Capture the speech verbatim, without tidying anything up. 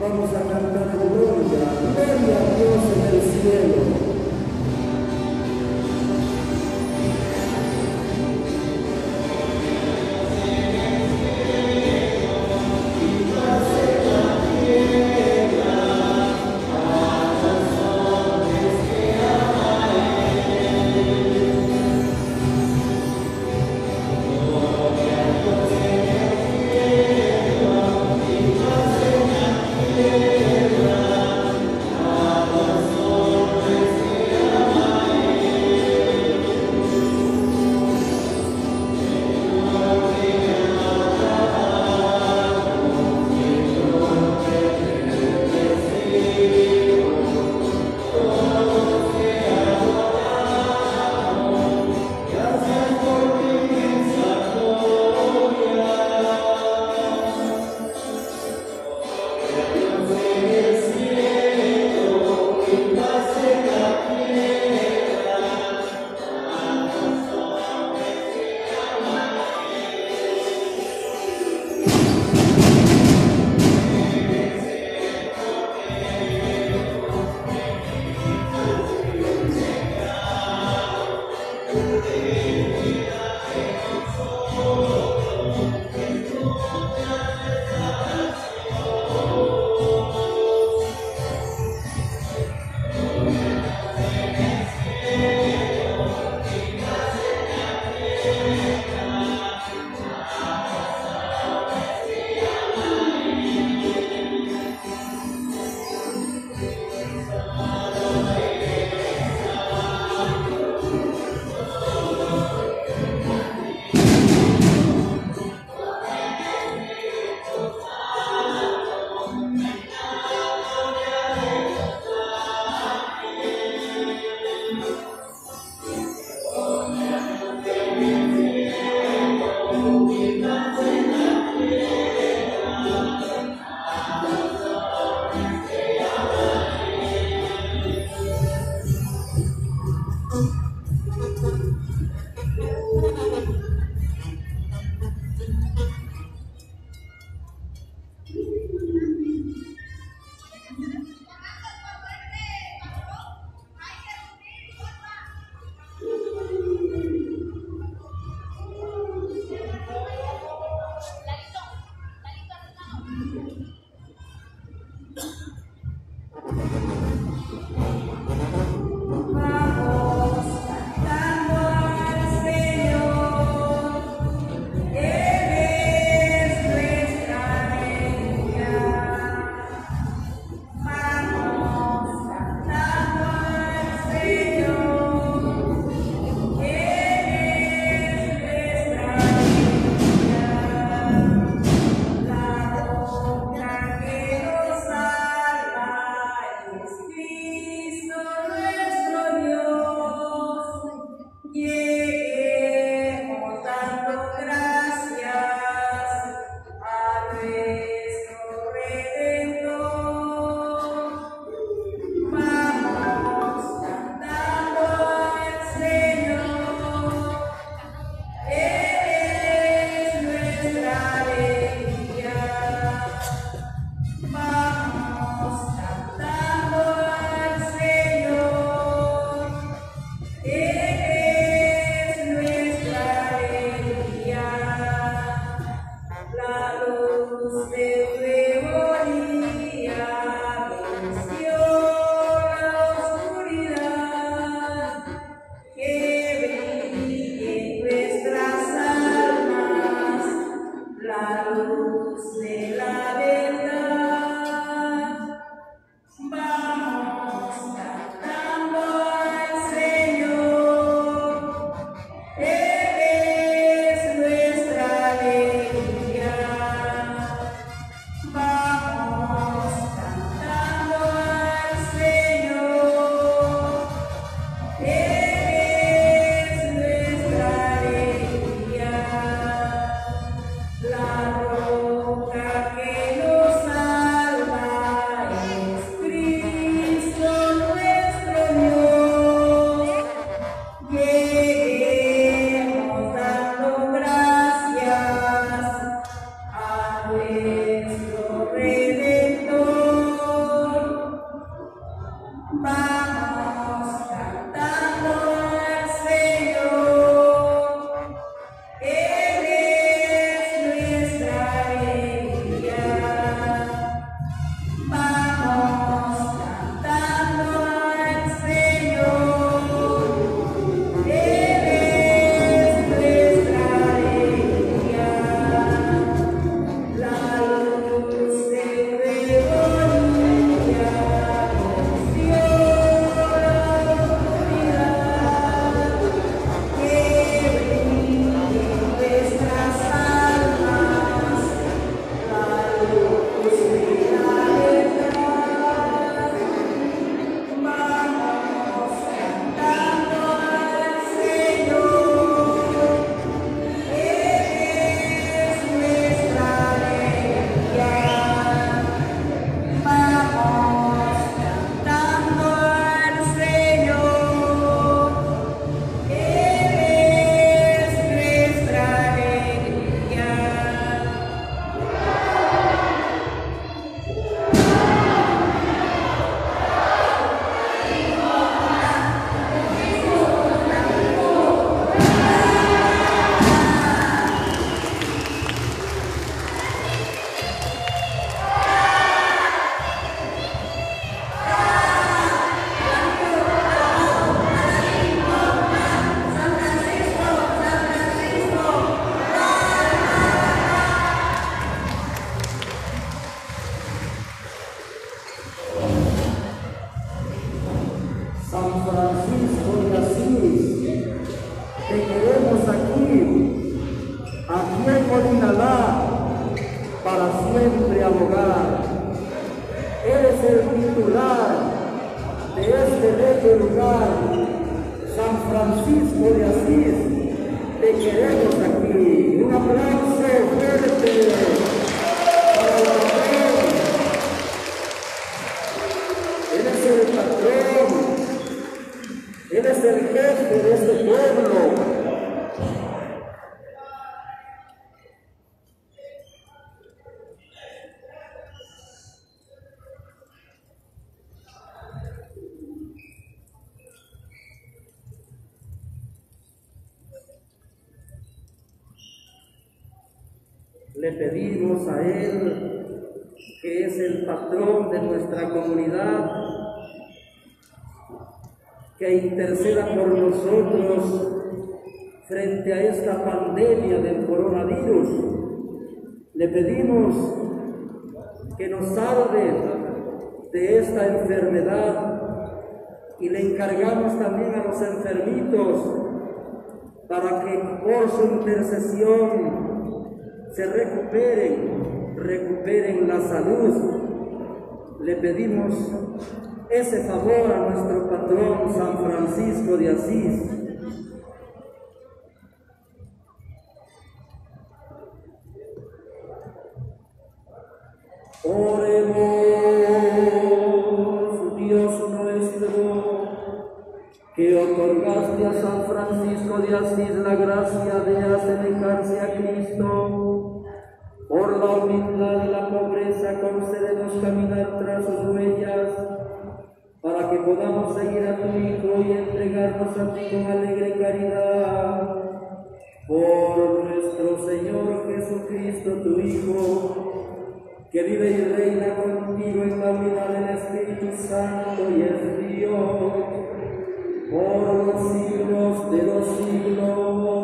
vamos a cantar gloria, gloria a Dios en el cielo. Francisco de Asís, te queremos aquí, aquí en Molinalá, para siempre abogar. Eres el titular de este bello lugar, San Francisco de Asís, te queremos aquí. Un aplauso fuerte para el patrón. Él es el patrón, él es el jefe de este pueblo. Le pedimos a Él, que es el patrón de nuestra comunidad, que interceda por nosotros frente a esta pandemia del coronavirus. Le pedimos que nos salve de esta enfermedad y le encargamos también a los enfermitos para que por su intercesión se recuperen, recuperen la salud. Le pedimos ese favor a nuestro patrón San Francisco de Asís. Oremos, Dios nuestro, que otorgaste a San Francisco de Asís la gracia de asemejarse a Cristo. Por la humildad y la pobreza, concédenos caminar tras sus huellas, para que podamos seguir a tu Hijo y entregarnos a ti con alegre caridad. Por nuestro Señor Jesucristo, tu Hijo, que vive y reina contigo en la unidad del Espíritu Santo y es Dios, por los siglos de los siglos.